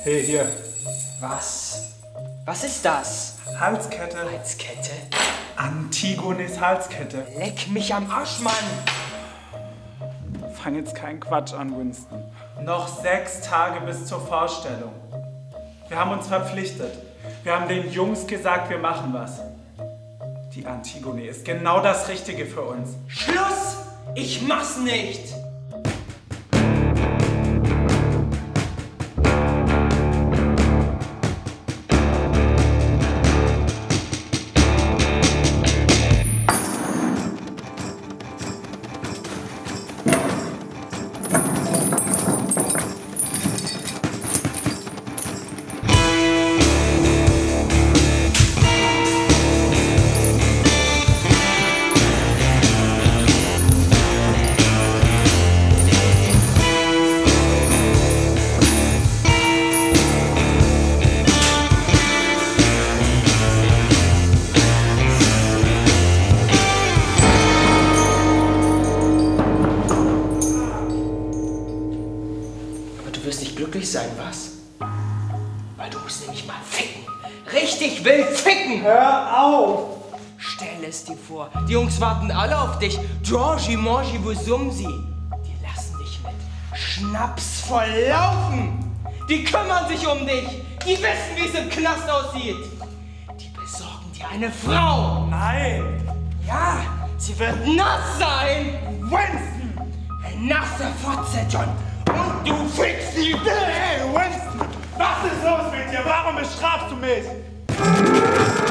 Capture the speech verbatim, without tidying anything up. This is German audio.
Hey, hier. Was? Was ist das? Halskette. Halskette? Antigones Halskette. Leck mich am Arsch, Mann! Fang jetzt keinen Quatsch an, Winston. Noch sechs Tage bis zur Vorstellung. Wir haben uns verpflichtet. Wir haben den Jungs gesagt, wir machen was. Die Antigone ist genau das Richtige für uns. Schluss! Ich mach's nicht! Du wirst nicht glücklich sein, was? Weil du musst nämlich mal ficken. Richtig wild ficken! Hör auf! Stell es dir vor, die Jungs warten alle auf dich. Georgie, Morgie, wo summen sie? Die lassen dich mit Schnaps volllaufen. Die kümmern sich um dich. Die wissen, wie es im Knast aussieht. Die besorgen dir eine Frau. Nein! Ja, sie wird nass sein. Winston! Eine nasse Fotze, John. Und du fickst sie! Hey, Winston! Was ist los mit dir? Warum bestrafst du mich?